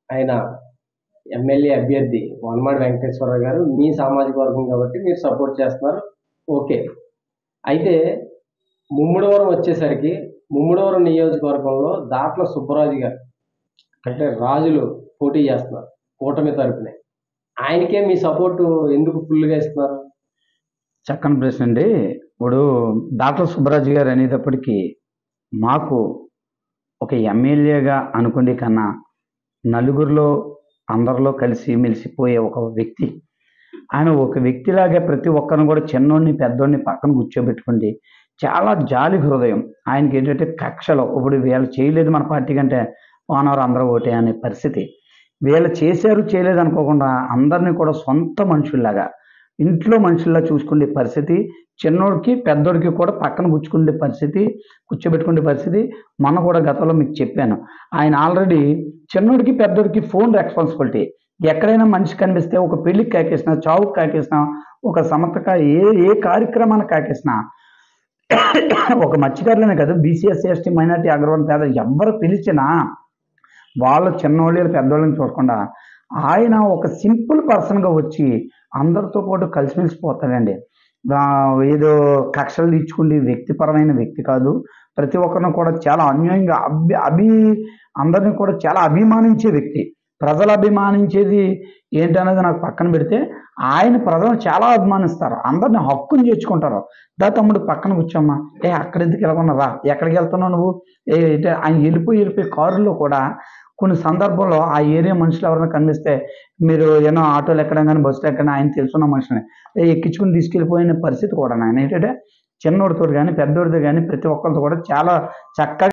ఆయన ఎమ్మెల్యే అభ్యర్థి వనమాడి వెంకటేశ్వరరావు గారు మీ సామాజిక వర్గం కాబట్టి మీరు సపోర్ట్ చేస్తున్నారు. ఓకే. అయితే ముమ్మడివరం వచ్చేసరికి ముమ్మడివరం నియోజకవర్గంలో దాట్ల సుబ్బరాజు గారు అంటే రాజులు పోటీ చేస్తున్నారు కూటమి తరపునే. ఆయనకే మీ సపోర్టు ఎందుకు ఫుల్గా ఇస్తున్నారు? చక్కని ప్రశ్న అండి. ఇప్పుడు డాక్టర్ సుబ్బరాజు గారు అనేటప్పటికీ మాకు ఒక ఎమ్మెల్యేగా అనుకునే కన్నా నలుగురిలో అందరిలో కలిసి మెలిసిపోయే ఒక వ్యక్తి. ఆయన ఒక వ్యక్తిలాగే ప్రతి ఒక్కరిని కూడా చిన్నోడిని పెద్దోడిని పక్కన కూర్చోబెట్టుకుంది. చాలా జాలి హృదయం. ఆయనకి ఏంటంటే కక్షలో ఇప్పుడు వీళ్ళు చేయలేదు మన పార్టీ కంటే వానవారు అందరూ ఓటే అనే పరిస్థితి. వీళ్ళు చేశారు చేయలేదు అనుకోకుండా అందరినీ కూడా సొంత మనుషుల్లాగా ఇంట్లో మనుషుల్లా చూసుకునే పరిస్థితి, చిన్నోడికి పెద్దోడికి కూడా పక్కన కూర్చోబెట్టుకునే పరిస్థితి. మొన్న కూడా గతంలో మీకు చెప్పాను. ఆయన ఆల్రెడీ చిన్నోడికి పెద్దోడికి ఫోన్ రెస్పాన్సిబిలిటీ. ఎక్కడైనా మనిషి కనిపిస్తే ఒక పెళ్లికి కాకేసినా, చావుకి కాకేసినా, ఒక సమతక ఏ కార్యక్రమానికి కాకేసినా ఒక మత్స్యకారులనే కాదు, బీసీ ఎస్సీ ఎస్టీ మైనార్టీ అగ్రవర్ణ పేద ఎవరు పిలిచినా వాళ్ళు చిన్నోళ్ళు పెద్దోళ్ళని చూడకుండా ఆయన ఒక సింపుల్ పర్సన్గా వచ్చి అందరితో పాటు కలిసిమెలిసిపోతాడండి. ఏదో కక్షలు తీర్చుకునే వ్యక్తిపరమైన వ్యక్తి కాదు. ప్రతి ఒక్కరిని కూడా చాలా అన్యాయంగా అందరిని కూడా చాలా అభిమానించే వ్యక్తి. ప్రజలు అభిమానించేది ఏంటనేది నాకు పక్కన పెడితే ఆయన ప్రజలు చాలా అభిమానిస్తారు. అందరిని హక్కుని చేర్చుకుంటారు. తమ్ముడు పక్కన కూర్చోమ్మా, అక్కడ ఎందుకు వెళ్ళకున్నారా, ఎక్కడికి వెళ్తున్నావు నువ్వు, ఆయన వెళ్ళిపోయి కారులో కూడా కొన్ని సందర్భంలో ఆ ఏరియా మనుషులు ఎవరైనా కనిపిస్తే మీరు ఏమో ఆటోలు ఎక్కడం కానీ బస్సులు ఎక్కడం ఆయన తెలుసున్న మనుషులని ఎక్కించుకుని తీసుకెళ్ళిపోయిన పరిస్థితి కూడా. ఆయన ఏంటంటే చిన్నోడితో కానీ పెద్దోడితో కానీ ప్రతి ఒక్కరితో కూడా చాలా చక్కగా